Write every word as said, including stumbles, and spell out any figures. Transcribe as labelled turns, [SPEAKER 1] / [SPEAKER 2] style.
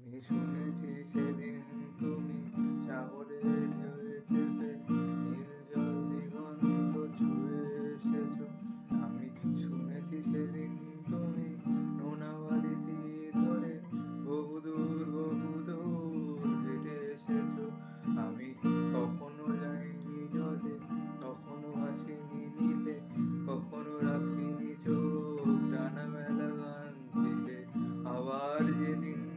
[SPEAKER 1] আমি শুনেছি সেদিন তুমি সাগরের ঢেউয়ে চেপে নীল জল দিগন্ত ছুঁয়ে এসেছো। আমি শুনেছি সেদিন তুমি নোনা বালি তীর ধরে বহুদূর বহুদূর হেঁটে এসেছো। আমি কখনো যাইনি জলে, কখনো ভাসিনি নীলে, কখনো রাখিনি চোখ ডানা মেলা গান দিলে। আবার যেদিন